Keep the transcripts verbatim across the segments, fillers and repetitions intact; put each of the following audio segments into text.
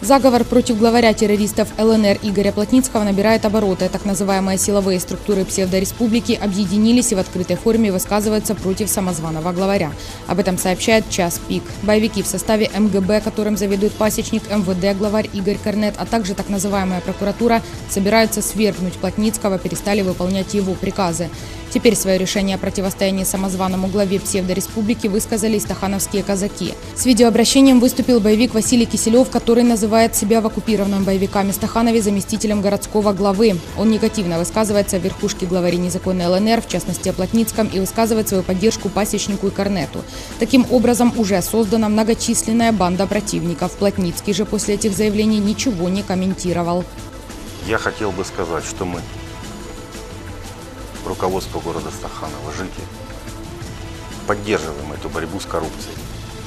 Заговор против главаря террористов ЛНР Игоря Плотницкого набирает обороты. Так называемые силовые структуры псевдореспублики объединились и в открытой форме высказываются против самозваного главаря. Об этом сообщает «Час пик». Боевики в составе МГБ, которым заведует пасечник МВД, главарь Игорь Корнет, а также так называемая прокуратура, собираются свергнуть Плотницкого, перестали выполнять его приказы. Теперь свое решение о противостоянии самозваному главе псевдореспублики высказали и стахановские казаки. С видеообращением выступил боевик Василий Киселев, который называет себя в оккупированном боевиками Стаханове заместителем городского главы. Он негативно высказывается о верхушке главарей незаконной ЛНР, в частности о Плотницком, и высказывает свою поддержку пасечнику и Корнету. Таким образом, уже создана многочисленная банда противников. Плотницкий же после этих заявлений ничего не комментировал. Я хотел бы сказать, что мы, руководство города Стаханова, жители, поддерживаем эту борьбу с коррупцией.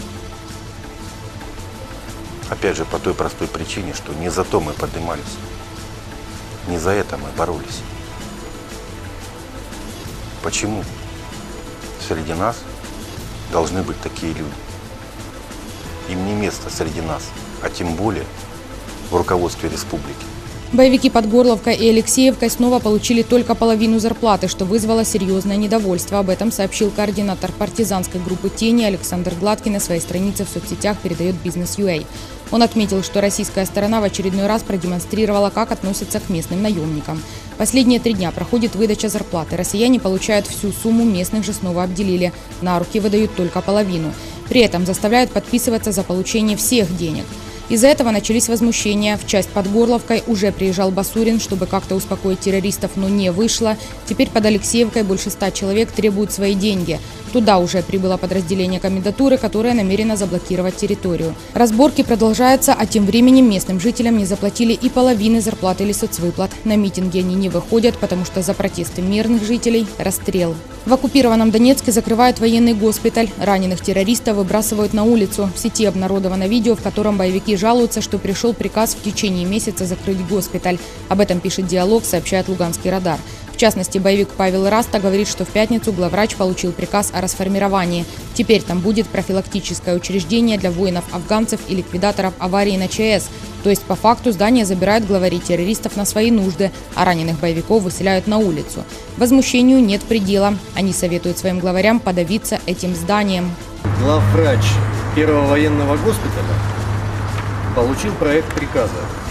Опять же, по той простой причине, что не за то мы поднимались, не за это мы боролись. Почему среди нас должны быть такие люди? Им не место среди нас, а тем более в руководстве республики. Боевики под Горловкой и Алексеевкой снова получили только половину зарплаты, что вызвало серьезное недовольство. Об этом сообщил координатор партизанской группы «Тени» Александр Гладкий на своей странице в соцсетях, передает Business точка ю а. Он отметил, что российская сторона в очередной раз продемонстрировала, как относится к местным наемникам. Последние три дня проходит выдача зарплаты. Россияне получают всю сумму, местных же снова обделили. На руки выдают только половину. При этом заставляют подписываться за получение всех денег. Из-за этого начались возмущения. В часть под Горловкой уже приезжал Басурин, чтобы как-то успокоить террористов, но не вышло. Теперь под Алексеевкой больше ста человек требуют свои деньги. Туда уже прибыло подразделение комендатуры, которое намерено заблокировать территорию. Разборки продолжаются, а тем временем местным жителям не заплатили и половины зарплаты или соцвыплат. На митинги они не выходят, потому что за протесты мирных жителей – расстрел. В оккупированном Донецке закрывают военный госпиталь. Раненых террористов выбрасывают на улицу. В сети обнародовано видео, в котором боевики жалуются, что пришел приказ в течение месяца закрыть госпиталь. Об этом пишет «Диалог», сообщает Луганский радар. В частности, боевик Павел Раста говорит, что в пятницу главврач получил приказ о расформировании. Теперь там будет профилактическое учреждение для воинов-афганцев и ликвидаторов аварии на ЧАЭС. То есть, по факту, здание забирают главарей террористов на свои нужды, а раненых боевиков выселяют на улицу. Возмущению нет предела. Они советуют своим главарям подавиться этим зданием. Главврач первого военного госпиталя получил проект приказа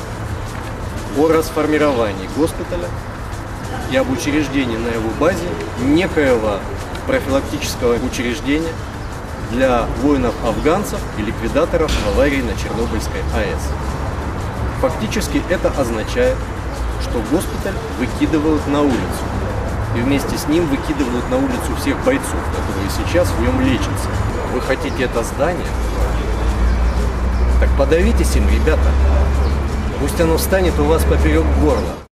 о расформировании госпиталя и об учреждении на его базе некоего профилактического учреждения для воинов-афганцев и ликвидаторов аварии на Чернобыльской АЭС. Фактически это означает, что госпиталь выкидывают на улицу. И вместе с ним выкидывают на улицу всех бойцов, которые сейчас в нем лечатся. Вы хотите это здание? Так подавитесь им, ребята. Пусть оно встанет у вас поперек горла.